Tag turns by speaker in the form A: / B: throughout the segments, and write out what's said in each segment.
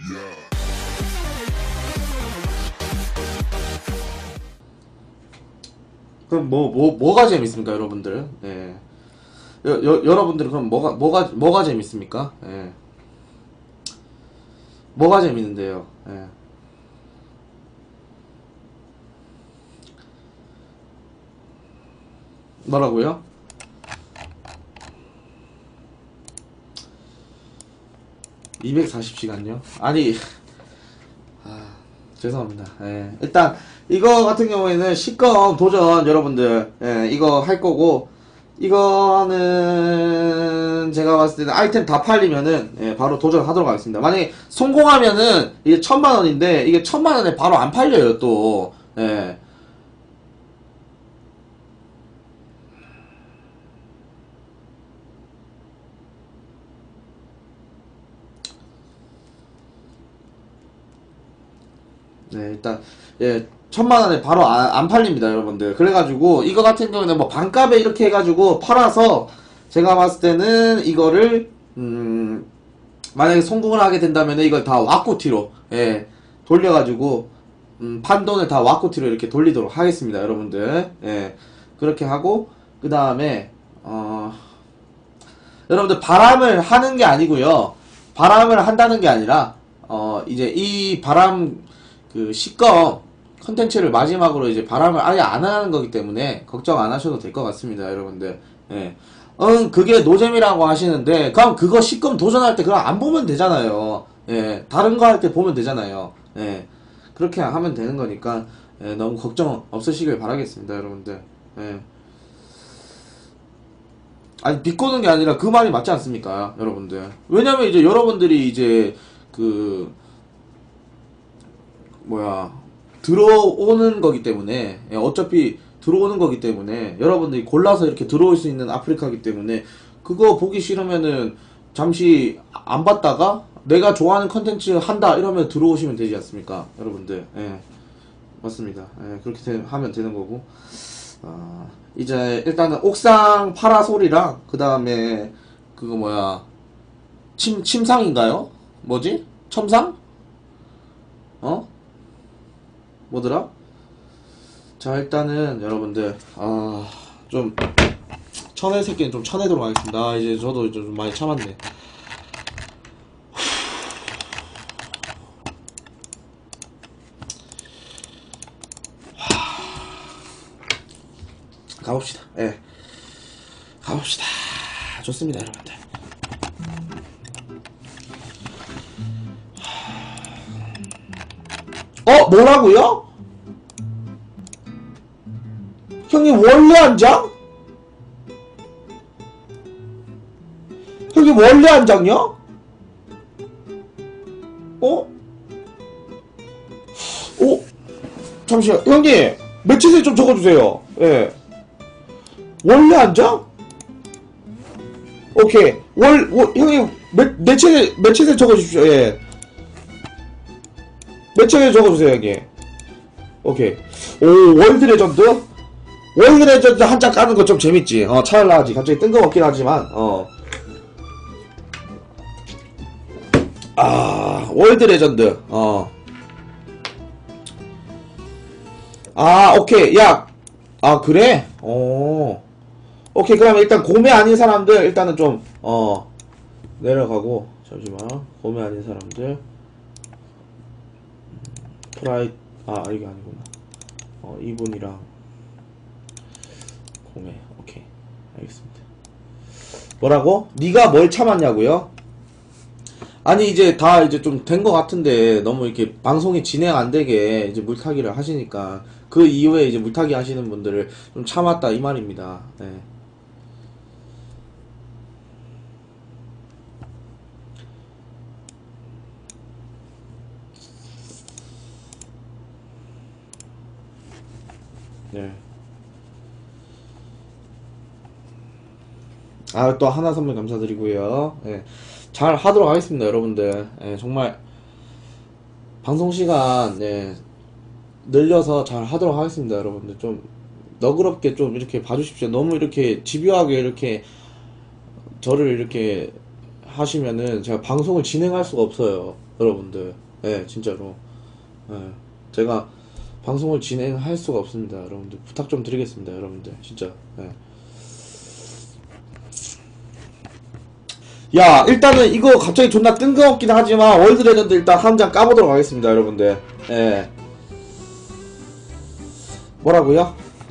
A: 그럼 뭐가 재밌습니까, 여러분들? 예. 여러분들 그럼 뭐가 재밌습니까? 예. 뭐가 재밌는데요? 예. 뭐라고요? (240시간요) 아니 죄송합니다. 예. 일단 이거 같은 경우에는 식검 도전 여러분들, 예, 이거 할 거고, 이거는 제가 봤을 때는 아이템 다 팔리면은, 예, 바로 도전하도록 하겠습니다. 만약에 성공하면은 이게 1000만원인데 이게 1000만원에 바로 안 팔려요 또. 예. 네, 일단, 예, 1000만원에 바로 안 팔립니다, 여러분들. 그래가지고, 이거 같은 경우는 뭐, 반값에 이렇게 해가지고, 팔아서, 제가 봤을 때는, 이거를, 만약에 성공을 하게 된다면, 이걸 다 와꾸티로, 예, 돌려가지고, 판돈을 다 와꾸티로 이렇게 돌리도록 하겠습니다, 여러분들. 예, 그렇게 하고, 그 다음에, 여러분들, 바람을 하는 게 아니고요. 바람을 한다는 게 아니라, 이제 이 바람, 그 시검 컨텐츠를 마지막으로 이제 바람을 아예 안 하는 거기 때문에 걱정 안 하셔도 될 것 같습니다, 여러분들. 예. 그게 노잼이라고 하시는데, 그럼 그거 시검 도전할 때 그럼 안 보면 되잖아요. 예. 다른 거 할 때 보면 되잖아요. 예. 그렇게 하면 되는 거니까, 예, 너무 걱정 없으시길 바라겠습니다, 여러분들. 예. 아니, 비꼬는 게 아니라 그 말이 맞지 않습니까, 여러분들. 왜냐면 이제 여러분들이 이제 그 들어오는 거기 때문에, 예, 어차피 들어오는 거기 때문에 여러분들이 골라서 이렇게 들어올 수 있는 아프리카기 때문에, 그거 보기 싫으면은 잠시 안 봤다가 내가 좋아하는 컨텐츠 한다 이러면 들어오시면 되지 않습니까, 여러분들. 예, 맞습니다. 예, 그렇게 하면 되는 거고, 이제 일단은 옥상 파라솔이랑 그 다음에 그거 침상인가요? 뭐지? 첨상? 뭐더라? 자, 일단은 여러분들, 좀 쳐낼 새끼는 좀 쳐내도록 하겠습니다. 이제 저도 좀 많이 참았네. 가봅시다. 예, 가봅시다. 좋습니다, 여러분들. 뭐라고요? 형님 원래 한 장? 형님 원래 한 장요? 잠시만, 형님 매치세 좀 적어주세요. 예, 원래 한 장? 오케이. 형님 매치세 적어주십시오. 예, 매치세 적어주세요, 형님. 오케이. 월드 레전드? 월드 레전드 한 장 까는 거 좀 재밌지. 찰나하지. 갑자기 뜬금없긴 하지만, 월드 레전드. 오케이. 야, 그래? 오케이. 그럼 일단 고메 아닌 사람들, 일단은 좀, 내려가고, 잠시만. 고메 아닌 사람들. 이게 아니구나. 이분이랑, 고메. 오케이. 알겠습니다. 뭐라고? 네가 뭘 참았냐고요? 아니, 이제 다 이제 좀 된 것 같은데, 너무 이렇게 방송이 진행 안 되게 이제 물타기를 하시니까, 그 이후에 이제 물타기 하시는 분들을 좀 참았다, 이 말입니다. 네. 네. 또 하나 선물 감사드리고요. 예. 잘 하도록 하겠습니다, 여러분들. 예, 정말 방송 시간, 예, 늘려서 잘 하도록 하겠습니다, 여러분들. 좀 너그럽게 좀 이렇게 봐주십시오. 너무 이렇게 집요하게 이렇게 저를 이렇게 하시면은 제가 방송을 진행할 수가 없어요. 여러분들. 예, 진짜로. 예, 제가 방송을 진행할 수가 없습니다. 여러분들 부탁 좀 드리겠습니다. 여러분들 진짜. 예. 야, 일단은 이거 갑자기 존나 뜬금없긴 하지만 월드 레전드 일단 한 장 까보도록 하겠습니다. 여러분들. 예. 뭐라고요?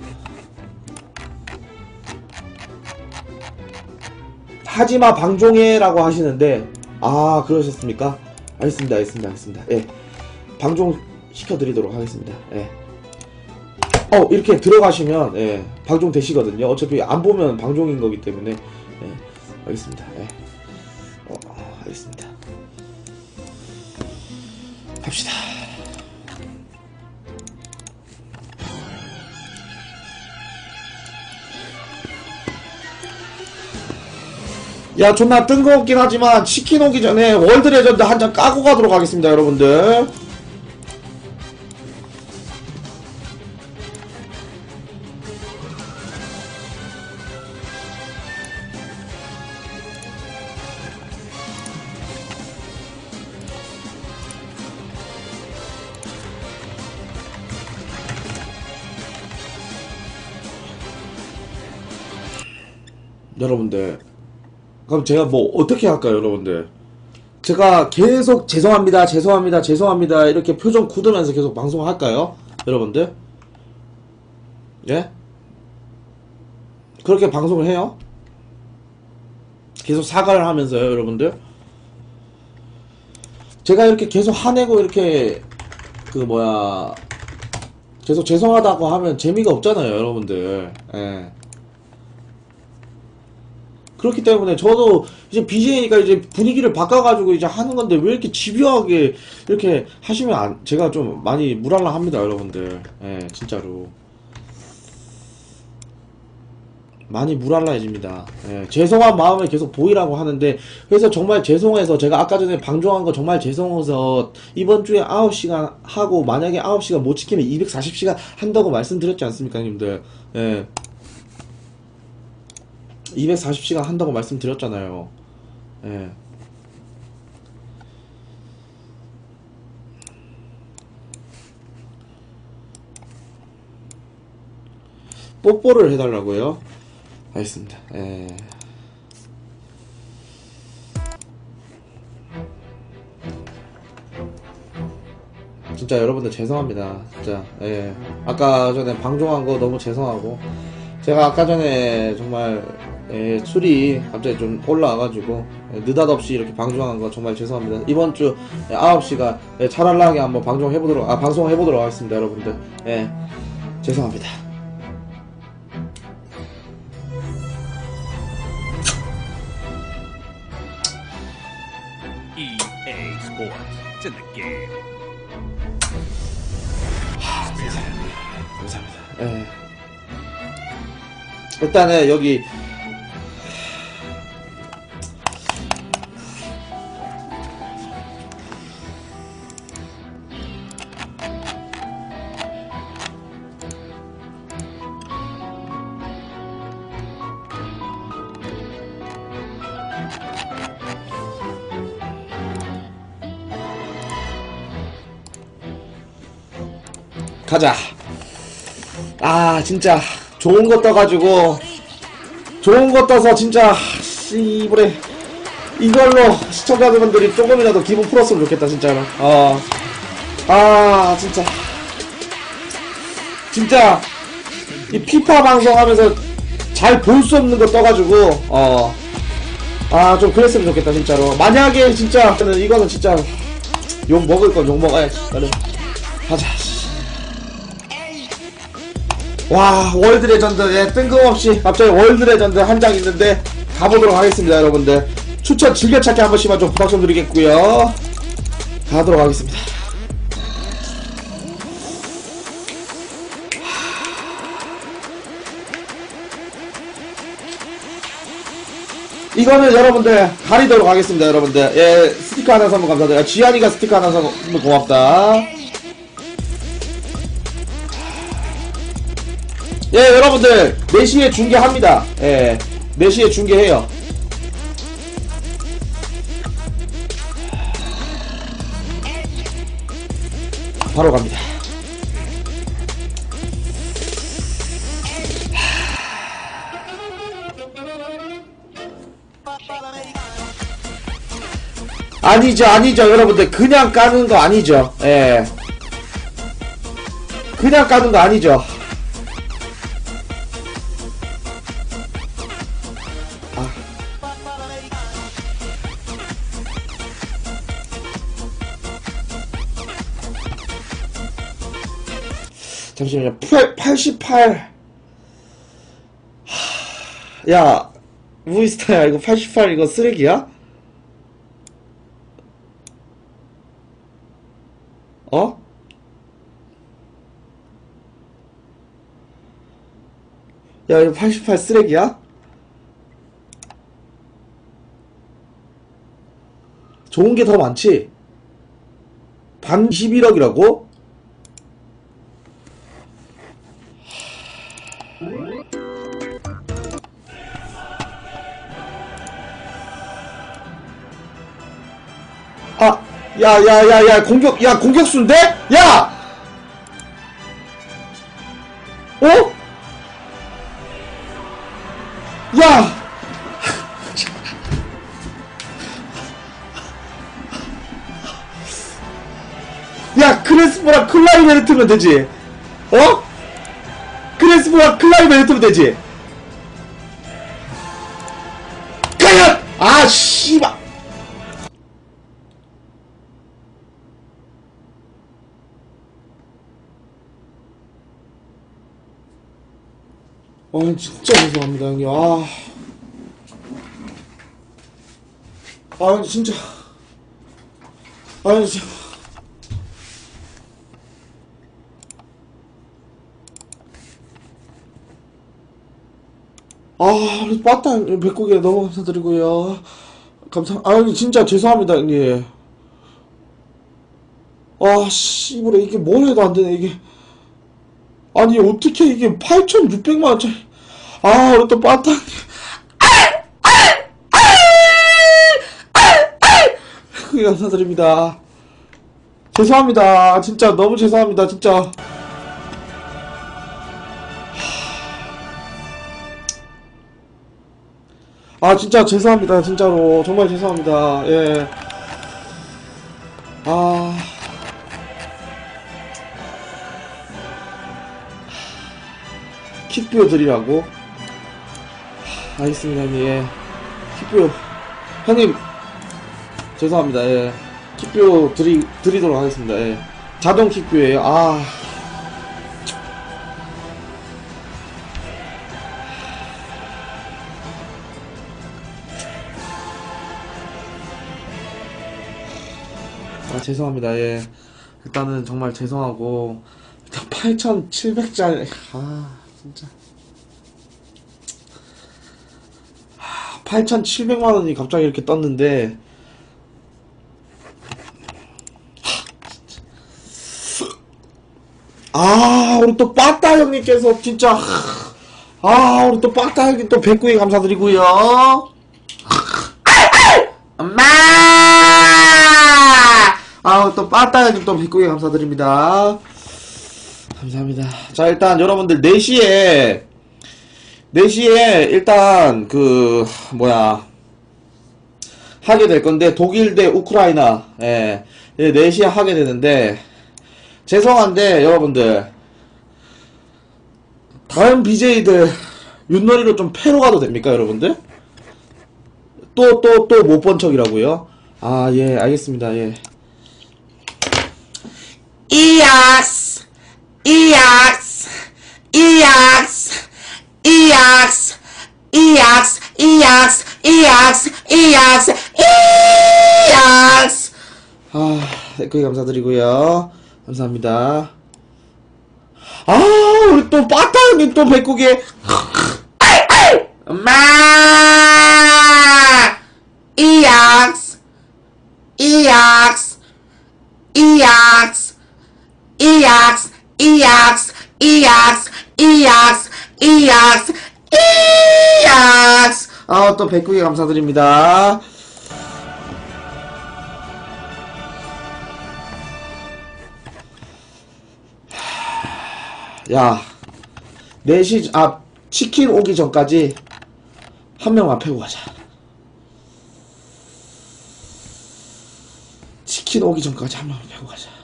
A: 하지마 방종해라고 하시는데, 아 그러셨습니까? 알겠습니다. 예, 방종 시켜드리도록 하겠습니다. 예. 이렇게 들어가시면 예, 방종 되시거든요. 어차피 안 보면 방종인 거기 때문에. 예, 알겠습니다. 예. 알겠습니다. 갑시다. 야, 존나 뜬금없긴 하지만 치킨 오기 전에 월드 레전드 한 장 까고 가도록 하겠습니다, 여러분들. 여러분들, 그럼 제가 뭐 어떻게 할까요, 여러분들? 제가 계속 죄송합니다 이렇게 표정 굳으면서 계속 방송할까요, 여러분들? 예? 그렇게 방송을 해요? 계속 사과를 하면서요, 여러분들? 제가 이렇게 계속 화내고 이렇게 계속 죄송하다고 하면 재미가 없잖아요, 여러분들. 예. 그렇기 때문에 저도 이제 BJ니까 이제 분위기를 바꿔가지고 이제 하는 건데 왜 이렇게 집요하게 이렇게 하시면 제가 좀 많이 무랄라 합니다, 여러분들. 예, 진짜로. 많이 무랄라해집니다. 예, 죄송한 마음을 계속 보이라고 하는데, 그래서 정말 죄송해서 제가 아까 전에 방종한 거 정말 죄송해서 이번 주에 9시간 하고 만약에 9시간 못 지키면 240시간 한다고 말씀드렸지 않습니까, 님들? 예. 240시간 한다고 말씀드렸잖아요. 예. 뽀뽀를 해달라고요? 알겠습니다. 예. 진짜 여러분들 죄송합니다. 진짜. 예. 아까 전에 방종한 거 너무 죄송하고, 제가 아까 전에 정말 술이 갑자기 좀 올라와가지고 느닷없이 이렇게 방송한 거 정말 죄송합니다. 이번 주 9시가 찰랄라하게 한번 방송해보도록 하겠습니다, 여러분들. 예, 죄송합니다.
B: EA Sports. It's in the game.
A: 감사합니다. 예. 일단은 여기 가자. 아, 진짜 좋은 거 떠가지고, 좋은 거 떠서 진짜 씨부레 이걸로 시청자분들이 조금이라도 기분 풀었으면 좋겠다, 진짜로. 진짜 이 피파 방송하면서 잘 볼 수 없는 거 떠가지고 좀 그랬으면 좋겠다, 진짜로. 만약에 진짜 이거는 진짜 욕 먹을 건 욕 먹어야지. 나는 가자. 와, 월드 레전드. 예, 뜬금없이 갑자기 월드 레전드 한 장 있는데 가보도록 하겠습니다, 여러분들. 추천 즐겨찾기 한 번씩만 좀 부탁 좀 드리겠고요. 가도록 하겠습니다. 이거는 여러분들 가리도록 하겠습니다, 여러분들. 예, 스티커 하나 선물 감사드려요. 지안이가 스티커 하나 선물 고맙다. 예, 여러분들 4시에 중계합니다. 예, 4시에 중계해요. 바로 갑니다. 아니죠, 아니죠, 여러분들. 그냥 까는 거 아니죠. 예. 그냥 까는 거 아니죠. 아. 잠시만요. 88. 야, 무이스타야, 이거 88 이거 쓰레기야? 어? 야, 이거 88 쓰레기야? 좋은 게 더 많지? 반 21억이라고? 아, 야, 공격수인데? 야! 어? 야! 야, 크레스포랑 클라이베르트면 되지? 어? 크레스포랑 클라이베르트면 되지? 과연! 아, 씨발! 진짜 죄송합니다, 형님. 진짜. 진짜. 우리 빠따 형님, 백국에 너무 감사드리고요. 진짜 죄송합니다, 형님. 씨부레, 이게 뭘 해도 안 되네, 이게. 아니, 어떻게 이게 8,600만원짜리. 우리 또 빠따 형님. 크게 감사드립니다. 죄송합니다. 진짜 너무 죄송합니다. 진짜. 진짜 죄송합니다. 진짜로 정말 죄송합니다. 예. 킥뷰 드리라고? 알겠습니다, 형님. 예. 킥뷰 형님 죄송합니다. 예. 킥뷰 드리도록 하겠습니다. 예. 자동 킥뷰예요. 죄송합니다. 예. 일단은 정말 죄송하고, 일단 8,700짜리, 진짜. 8,700만원이 갑자기 이렇게 떴는데, 우리 또 빠따 형님께서 진짜, 우리 또 빠따 형님 또 109개 감사드리고요. 엄마! 또 빠따 형님 또 109개 감사드립니다. 감사합니다. 자, 일단 여러분들 4시에 일단 하게 될 건데, 독일 대 우크라이나, 예, 4시에 하게 되는데, 죄송한데 여러분들 다른 BJ들 윷놀이로 좀 패로 가도 됩니까, 여러분들? 또 못 본 척이라고요? 예, 알겠습니다. 예. 이악스 이악스 이악스 이악스 이악스 이악스 이악스 이악스 이악스. 댓글 감사드리고요. 감사합니다. 우리 또 빠따 형님 또 109개. 엄마! 이악스 이악스 이악스 이악스 이악스 이악스 이악스 이악스 이악스. 또 109개 감사드립니다. 야, 4시, 치킨 오기 전까지 한 명만 패고 가자. 치킨 오기 전까지 한 명만 패고 가자.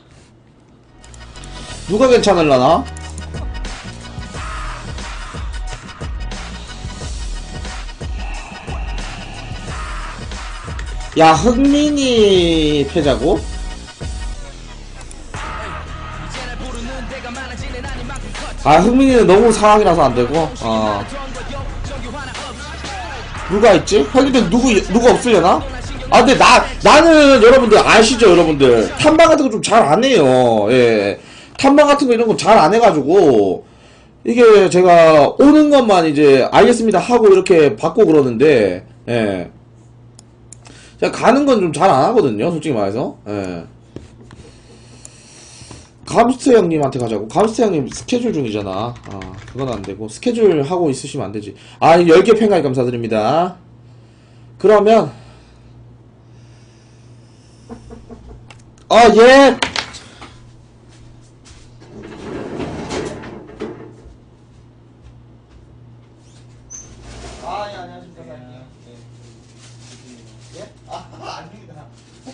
A: 누가 괜찮을라나? 야, 흥민이 패자고? 흥민이는 너무 상황이라서 안되고, 누가 있지? 형님들 누가 없으려나? 근데 나는 여러분들 아시죠, 여러분들? 탐방 같은 거 좀 잘 안 해요. 예. 탐방 같은 거 이런 거 잘 안 해가지고, 이게 제가 오는 것만 이제 알겠습니다 하고 이렇게 받고 그러는데, 예. 제가 가는 건 좀 잘 안 하거든요, 솔직히 말해서. 예. 감스트 형님한테 가자고. 감스트 형님 스케줄 중이잖아. 그건 안 되고. 스케줄 하고 있으시면 안 되지. 10개 팬가입 감사드립니다. 그러면, 예! 예, 안녕하십니까, 사장님. 예? 아닙니다.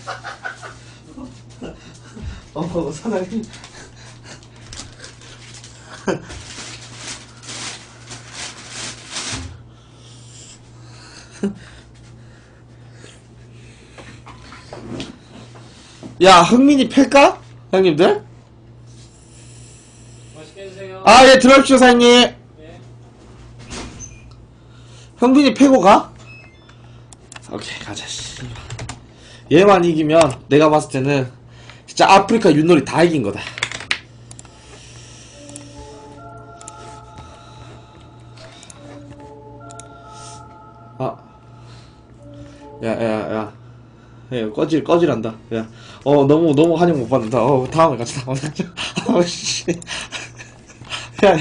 A: 사장님. 야, 흥민이 팰까? 형님들?
C: 맛있게 드세요.
A: 예, 들어오십시오, 사장님.
C: 예.
A: 흥민이 패고 가? 오케이, 가자, 씨. 얘만 이기면 내가 봤을 때는 진짜 아프리카 윷놀이 다 이긴 거다. 야. 꺼질한다. 야, 너무 환영 못 받는다. 다음에 같이. 씨. 야.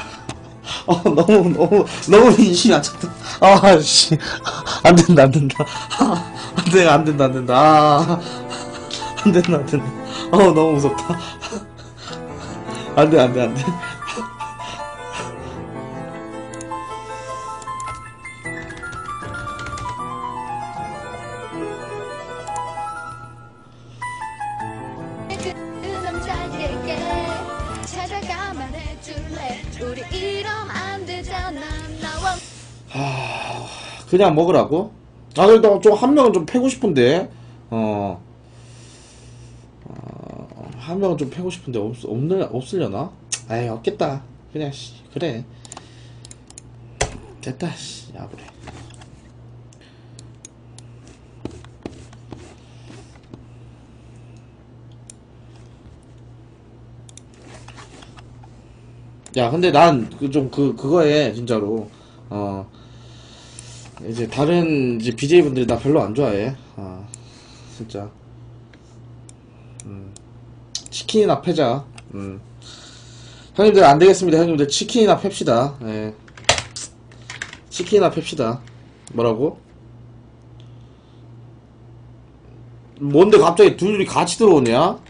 A: 너무 인심이 안 찼다. 씨. 안 된다. 안 된다. 너무 무섭다. 안 돼.
D: 그 남자에게 찾아가 말해줄래 우리 이러면 안 되잖아 나와
A: 그냥 먹으라고? 그래도 좀 한 명은 좀 패고 싶은데. 한 명은 좀 패고 싶은데 없으려나? 없겠다. 그냥 그래. 됐다. 야, 그래. 야, 근데 난 그거에 진짜로 이제 다른 이제 BJ분들이 나 별로 안 좋아해. 진짜. 치킨이나 패자. 형님들 안 되겠습니다. 형님들 치킨이나 팹시다. 예. 치킨이나 팹시다. 뭐라고? 뭔데 갑자기 둘이 같이 들어오냐?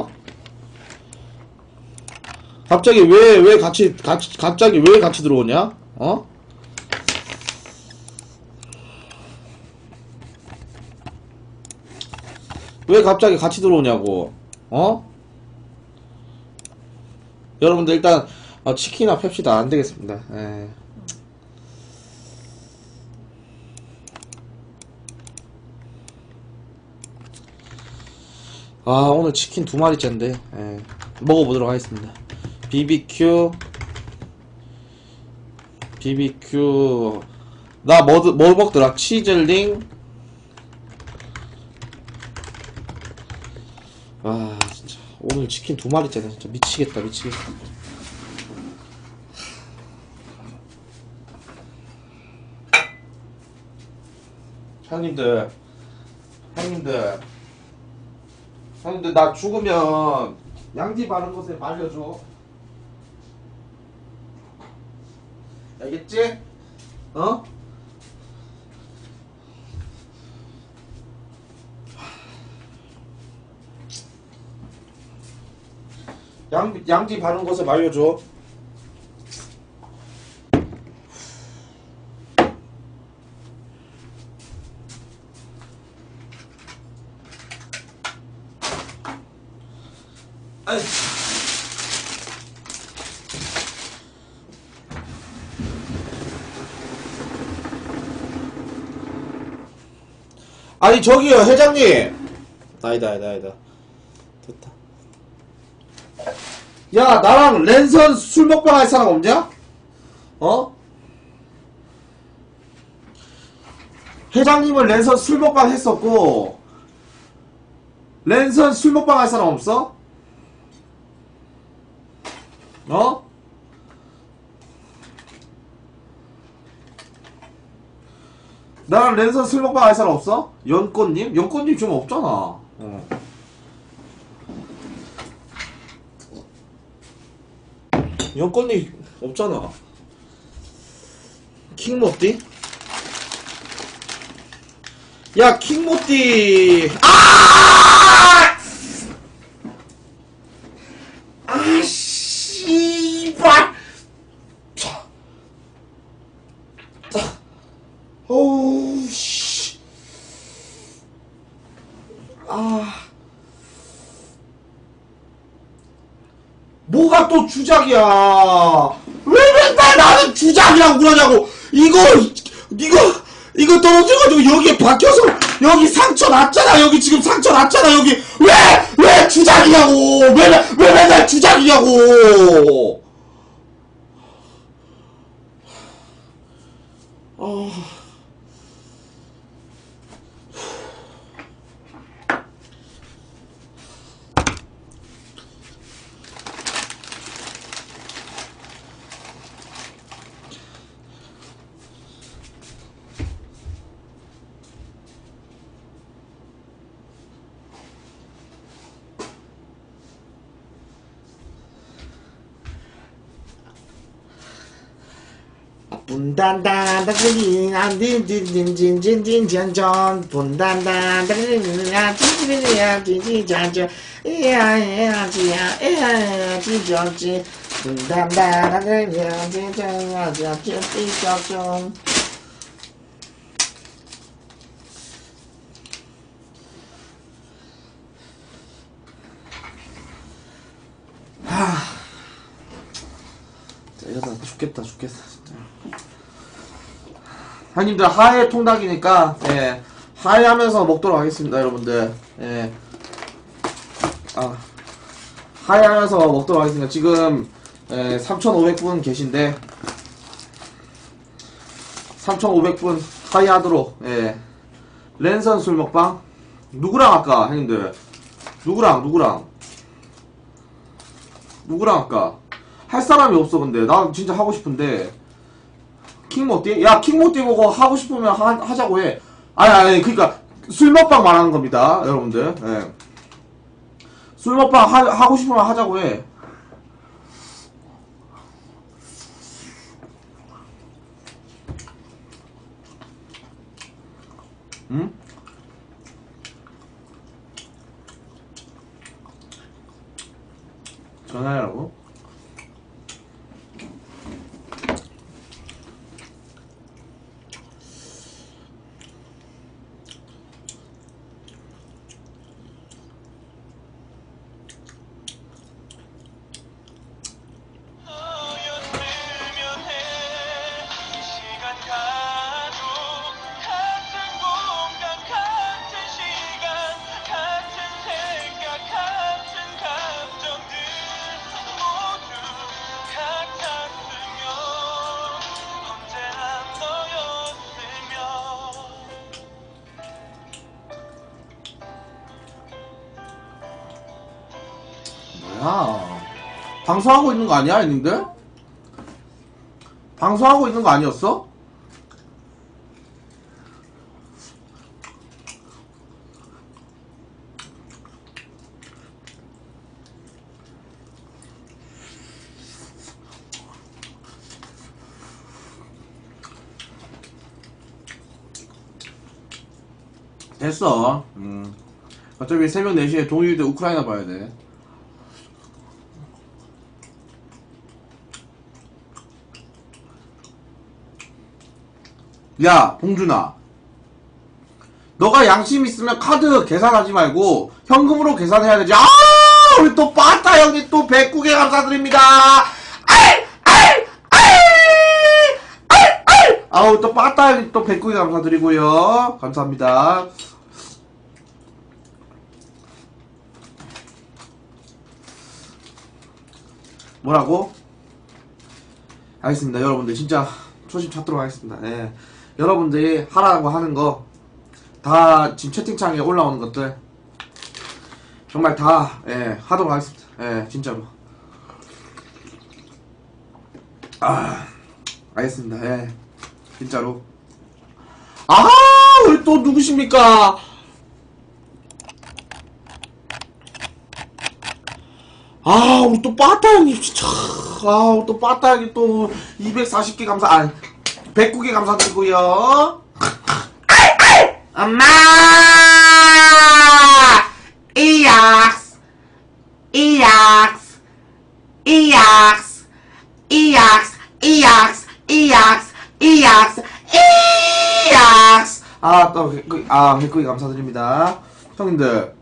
A: 갑자기 왜 같이 들어오냐? 왜 갑자기 같이 들어오냐고? 여러분들 일단 치킨이나 팹시다. 안 되겠습니다. 예. 오늘 치킨 2마리째인데 먹어보도록 하겠습니다. BBQ 나 뭐 먹더라? 치즐링. 진짜 오늘 치킨 2마리째네. 진짜 미치겠다. 형님들 나 죽으면 양지 바른 곳에 말려줘. 알겠지? 양지 바른 곳에 말려줘. 아이. 아니 저기요 회장님. 아니다. 됐다. 야 나랑 랜선 술 먹방 할 사람 없냐? 어? 회장님은 랜선 술 먹방 했었고 랜선 술 먹방 할 사람 없어? 어? 나랑 랜선 술 먹방 할 사람 없어? 연꽃님? 연꽃님 좀 없잖아. 어. 연꽃님 없잖아. 킹모띠? 야 킹모띠. 아 씨발. 어우 씨. 뭐가 또 주작이야? 왜 맨날 나는 주작이라고 그러냐고. 이거 떨어져가지고 여기에 박혀서 여기 상처 났잖아. 여기 지금 상처 났잖아. 여기 왜 주작이냐고. 왜 맨날 주작이냐고. 분단단 다그리나 딘딘딘딘딘딘전 분단단 다그리나 딘딘딘딘 딘딘전 이야야지야 지저지 분단단 다그리나 딘딘전 딘딘전 이러다 죽겠다 진짜. 형님들 하해 통닭이니까 예 하해하면서 먹도록 하겠습니다 여러분들. 예 하해하면서 먹도록 하겠습니다. 지금 3,500분 계신데 3,500분 하해하도록. 예 랜선 술 먹방 누구랑 할까 형님들? 누구랑 할까? 할 사람이 없어. 근데 나 진짜 하고 싶은데. 킹모띠? 야 킹모띠 보고 하고 싶으면 하자고 해. 아니 그니까 술 먹방 말하는 겁니다 여러분들. 예. 술 먹방 하고 싶으면 하자고 해. 응? 전화해라고? 뭐야? 방송하고 있는 거 아니야, 형님들? 방송하고 있는 거 아니었어? 됐어. 어차피 새벽 4시에 동일대 우크라이나 봐야 돼. 야, 봉준아. 너가 양심 있으면 카드 계산하지 말고 현금으로 계산해야 되지. 아! 우리 또 빠따 형님 또 109개 감사드립니다. 아이, 아이, 아이, 아이, 아이. 아우, 또 빠따 형님 또 109개 감사드리고요. 감사합니다. 뭐라고? 알겠습니다. 여러분들 진짜 초심 찾도록 하겠습니다. 예. 여러분들이 하라고 하는 거 다 지금 채팅창에 올라오는 것들 정말 다 하도록 하겠습니다. 예, 진짜로. 아, 알겠습니다. 예, 진짜로. 아, 우리 또 누구십니까? 아, 우리 또 빠따 형님 진짜. 아, 우리 또 빠따 형님 또 240개 아니 109개 감사드리고요. 엄마! 이약스! 이약스! 이약스! 이약스! 이약스! 이약스! 이약스! 이약스! 아, 또, 백구이 감사드립니다. 형님들.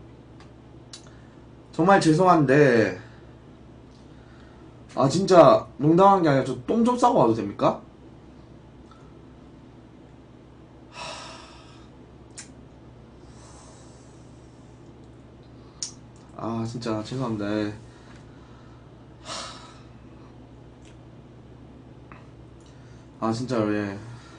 A: 정말 죄송한데, 아, 진짜, 농담한 게 아니라 저 똥 좀 싸고 와도 됩니까? 아, 진짜 죄송합니다. 예. 아, 진짜로. 예.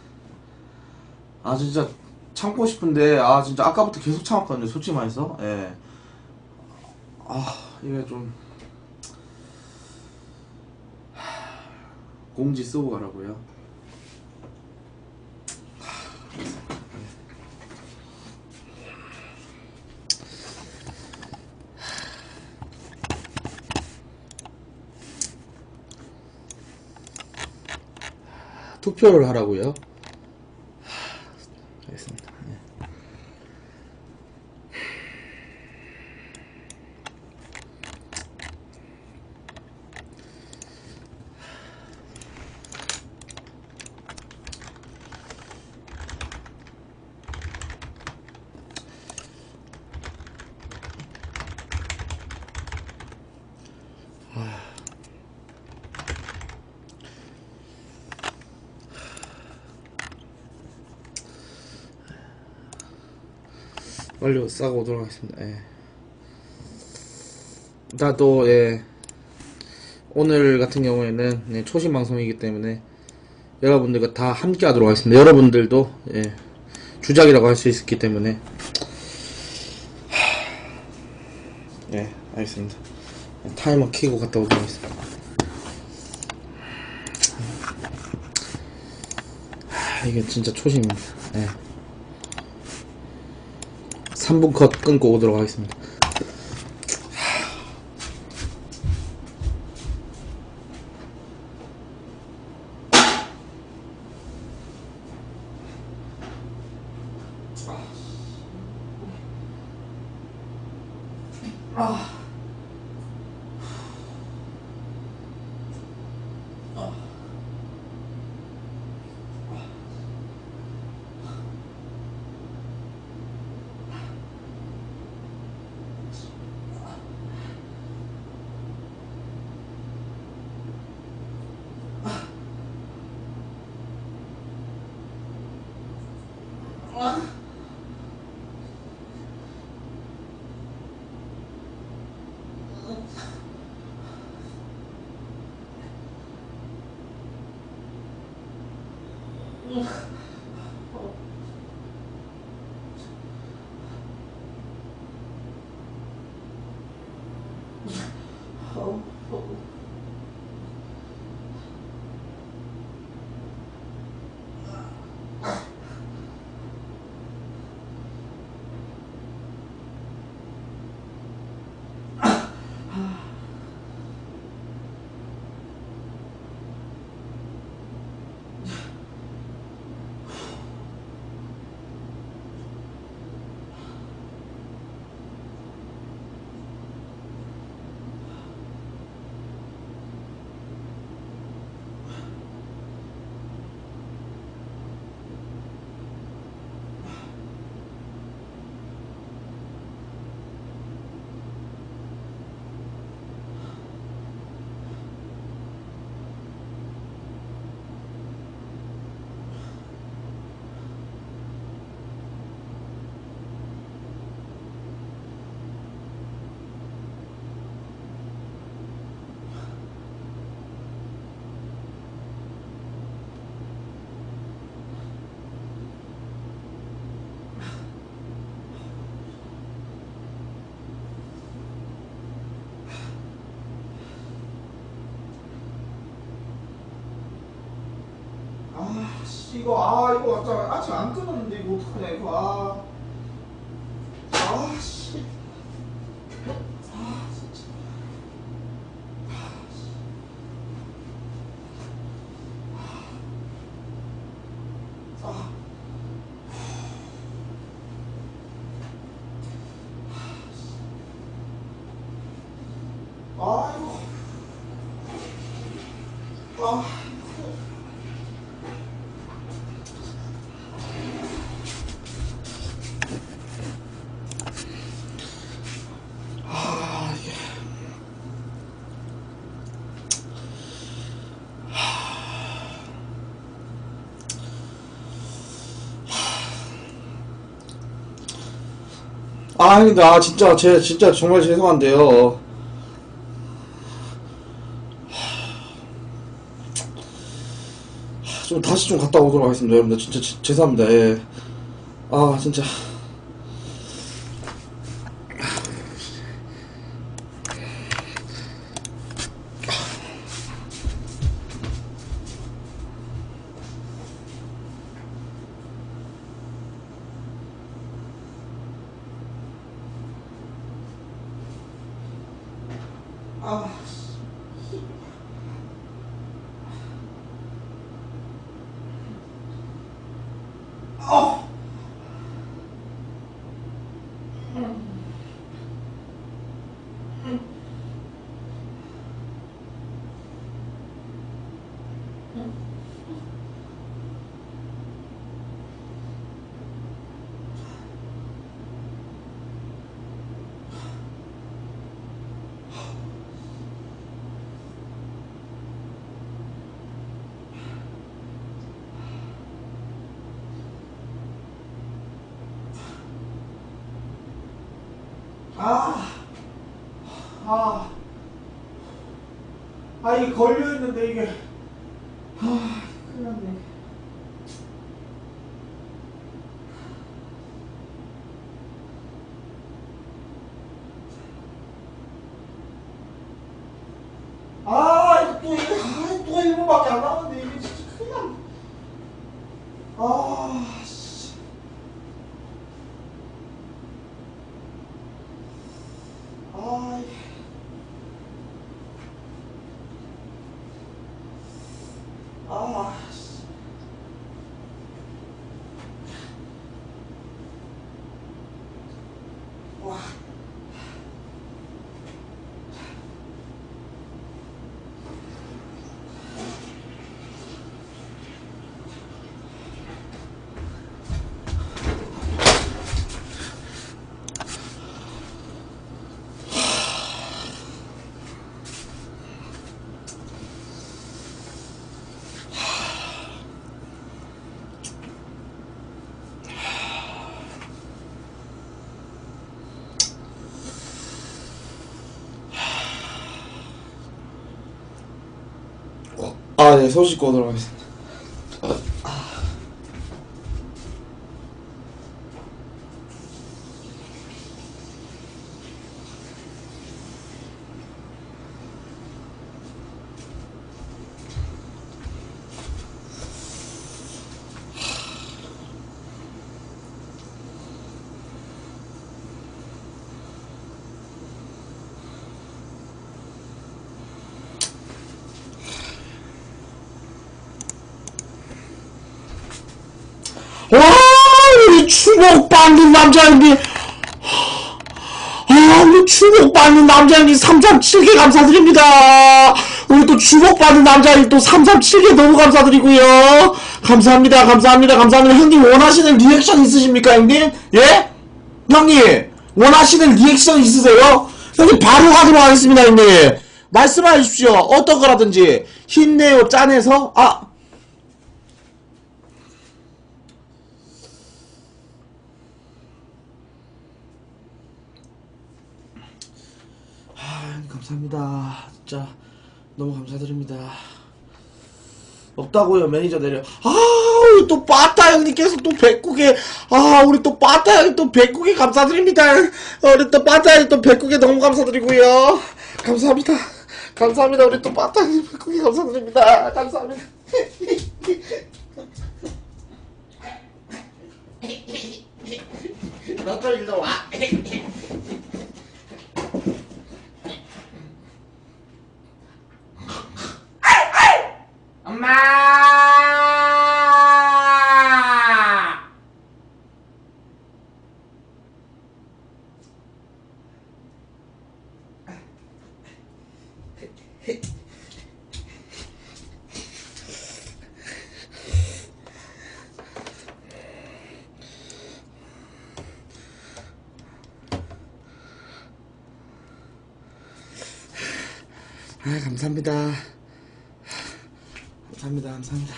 A: 아, 진짜 참고 싶은데, 아, 진짜 아까부터 계속 참았거든요, 솔직히 말해서. 예. 아, 이게 좀 공지 쓰고 가라고요. 투표를 하라고요? 알겠습니다. 네. 빨리 싸고 오도록 하겠습니다. 예. 나도 오늘 같은 경우에는 초심 방송이기 때문에 여러분들과 다 함께 하도록 하겠습니다. 여러분들도 주작이라고 할 수 있기 때문에 알겠습니다. 타이머 켜고 갔다 오도록 하겠습니다. 이게 진짜 초심입니다. 3분 컷 끊고 오도록 하겠습니다. 이거 아직 안 끊었는데 이거 어떡하냐 이거 씨. 진짜. 근데 진짜 정말 죄송한데요. 좀 다시 좀 갔다 오도록 하겠습니다. 여러분들 진짜 죄송합니다. 예. 진짜. 이게 걸려있는데 이게 큰일 났네. 이거 또 1분밖에 안 남았는데 이게 진짜 큰일 났네. 씨. 네, 손 씻고 오도록 하겠습니다. 우리 주목받는 남자형님, 우리 주목받는 남자형님 337개 감사드립니다. 우리 또 주목받는 남자형님 또 337개 너무 감사드리고요. 감사합니다. 형님 원하시는 리액션 있으십니까, 형님? 예? 형님 원하시는 리액션 있으세요? 형님 바로 가도록 하겠습니다, 형님. 말씀해 주십시오. 어떤 거라든지. 힘내요 짠해서 감사합니다. 진짜 너무 감사드립니다. 없다고요. 매니저 내려. 우리 또 빠따 형님께서 또 109개. 우리 또 빠따 형님 또 109개 감사드립니다. 우리 또 빠따 형님 또 109개 너무 감사드리고요. 감사합니다. 우리 또 빠따 형님 109개 감사드립니다. 감사합니다. 너도 일로 와. 엄마! 감사합니다. 감사합니다.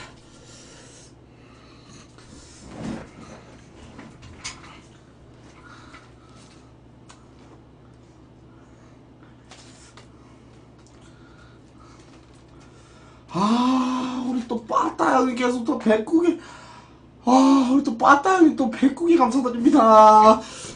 A: 우리 또 빠따 형이 계속 또 백국이, 우리 또 빠따 형이 또 백국이 감사드립니다.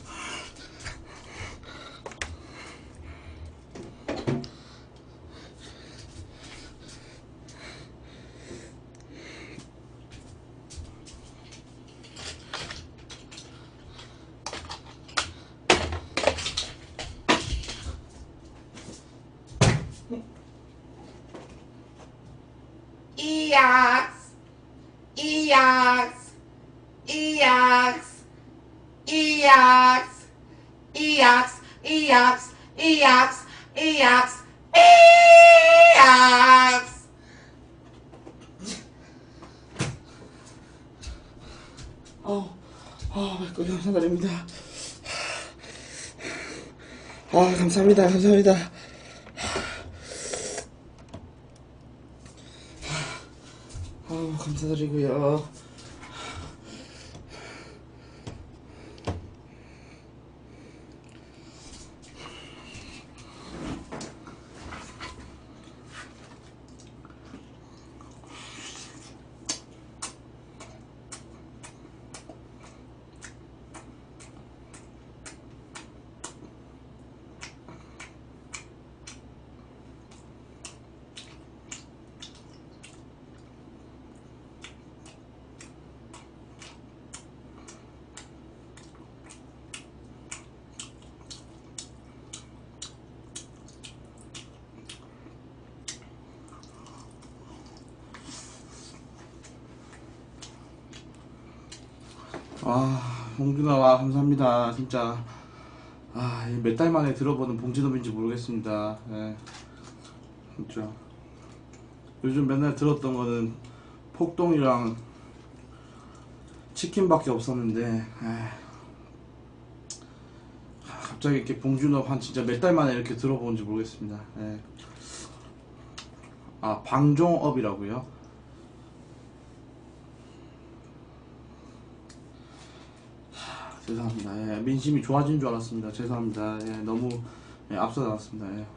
A: 이약스 이약스 이약스 이약스 이약스 이약스 이약스 이약스 이약스. 백국이 감사드립니다. 감사합니다. 감사드리고요. 봉준아, 와, 감사합니다. 진짜. 몇 달 만에 들어보는 봉준호인지 모르겠습니다. 예. 진짜. 요즘 맨날 들었던 거는 폭동이랑 치킨밖에 없었는데, 갑자기 이렇게 봉준호 한 진짜 몇 달 만에 이렇게 들어보는지 모르겠습니다. 예. 방종업이라고요? 죄송합니다. 예, 민심이 좋아진 줄 알았습니다. 죄송합니다. 예, 너무 앞서 나갔습니다. 예.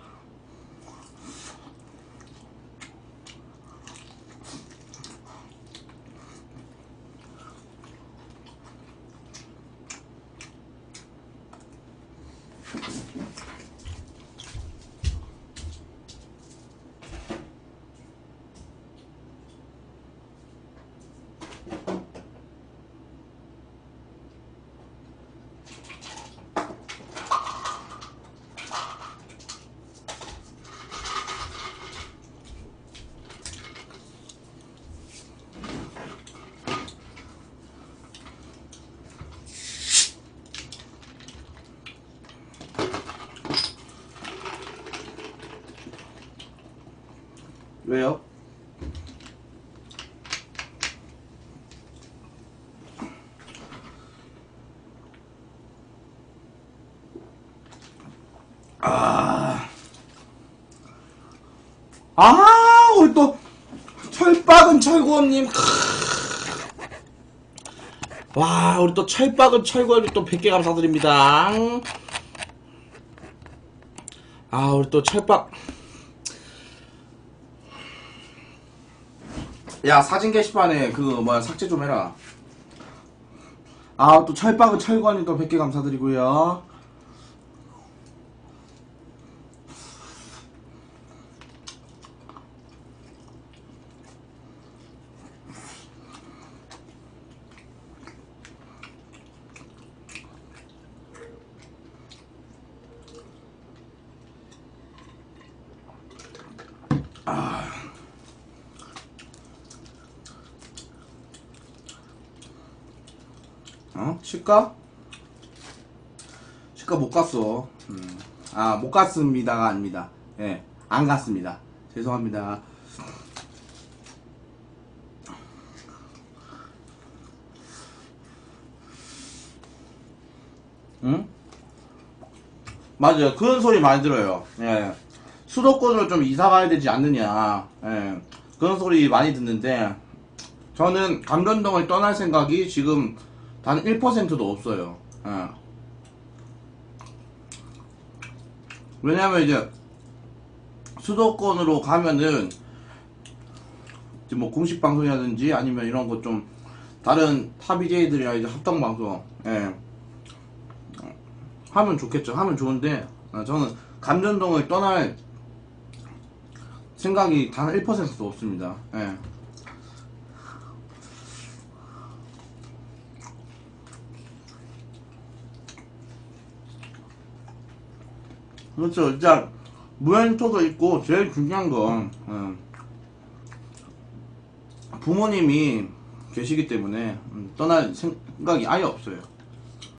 A: 왜요? 우리 또 철박은 철구원님. 와, 우리 또 철박은 철구원님 또 100개 감사드립니다. 우리 또 철박. 야, 사진 게시판에 그거 뭐야 삭제 좀 해라. 또 철박은 철구원님 또 100개 감사드리고요.
C: 어? 치과? 치과 못 갔어. 아, 못 갔습니다가 아닙니다. 예, 안 갔습니다. 죄송합니다. 응? 맞아요. 그런 소리 많이 들어요. 예. 수도권으로 좀 이사 가야 되지 않느냐. 예. 그런 소리 많이 듣는데, 저는 감전동을 떠날 생각이 지금 단 1%도 없어요. 예. 왜냐면 이제, 수도권으로 가면은, 이제 뭐 공식 방송이라든지 아니면 이런 거 좀, 다른 타 BJ들이랑 이제 합동 방송, 예. 하면 좋겠죠. 하면 좋은데, 저는 감전동을 떠날 생각이 단 1%도 없습니다. 예. 그렇죠. 진짜 무엔토도 있고 제일 중요한 건 부모님이 계시기 때문에 떠날 생각이 아예 없어요.